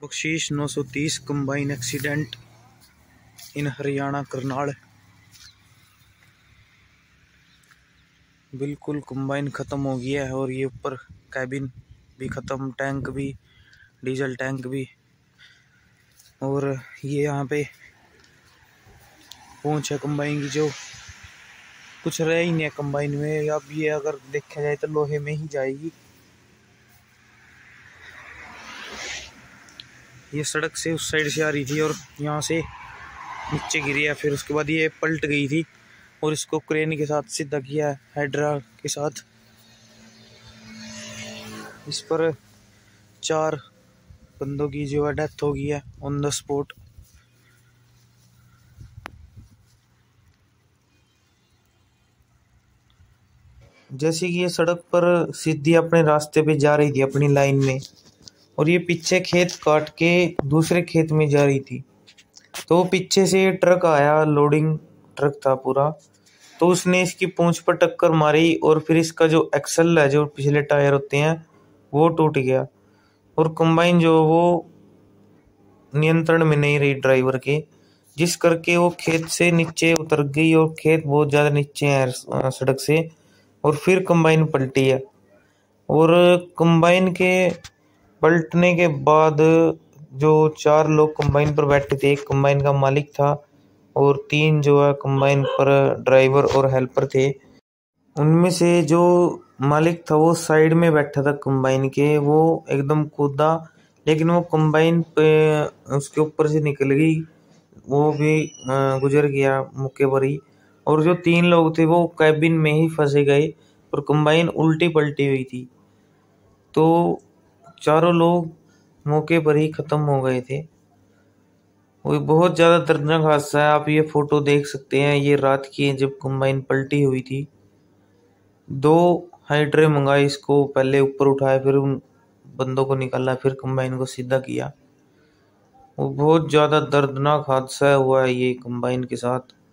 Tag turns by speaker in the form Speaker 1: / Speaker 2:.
Speaker 1: Bakhshish 930 combine accident in Haryana Karnal. बिल्कुल combine ख़त्म हो गया है और ये ऊपर कैबिन भी ख़त्म, टैंक भी, डीजल टैंक भी। और ये यहाँ पे पहुँच है कंबाइन की, जो कुछ रह ही नहीं है कंबाइन में। अब ये अगर देखा जाए तो लोहे में ही जाएगी। ये सड़क से उस साइड से आ रही थी और यहाँ से नीचे गिरी है। फिर उसके बाद ये पलट गई थी और इसको क्रेन के साथ सीधा किया है, हाइड्रा के साथ। इस पर 4 बंदों की जो है डेथ हो गई है ऑन द स्पॉट। जैसे कि ये सड़क पर सीधी अपने रास्ते पे जा रही थी अपनी लाइन में, और ये पीछे खेत काट के दूसरे खेत में जा रही थी। तो पीछे से ट्रक आया, लोडिंग ट्रक था पूरा, तो उसने इसकी पूंछ पर टक्कर मारी और फिर इसका जो एक्सल है, जो पिछले टायर होते हैं, वो टूट गया। और कंबाइन जो वो नियंत्रण में नहीं रही ड्राइवर के, जिस करके वो खेत से नीचे उतर गई और खेत बहुत ज़्यादा नीचे है सड़क से। और फिर कंबाइन पलटी है। और कंबाइन के पलटने के बाद जो 4 लोग कंबाइन पर बैठे थे, एक कंबाइन का मालिक था और 3 जो है कंबाइन पर ड्राइवर और हेल्पर थे। उनमें से जो मालिक था वो साइड में बैठा था कंबाइन के, वो एकदम कूदा, लेकिन वो कंबाइन पे उसके ऊपर से निकल गई, वो भी गुजर गया मौके पर ही। और जो 3 लोग थे वो कैबिन में ही फंसे गए और कंबाइन उल्टी पलटी हुई थी। तो चारों लोग मौके पर ही खत्म हो गए थे। वो बहुत ज़्यादा दर्दनाक हादसा है। आप ये फोटो देख सकते हैं, ये रात की है जब कंबाइन पलटी हुई थी। 2 हाइड्रे मंगाए, इसको पहले ऊपर उठाया, फिर उन बंदों को निकाला, फिर कंबाइन को सीधा किया। वो बहुत ज़्यादा दर्दनाक हादसा हुआ है ये कंबाइन के साथ।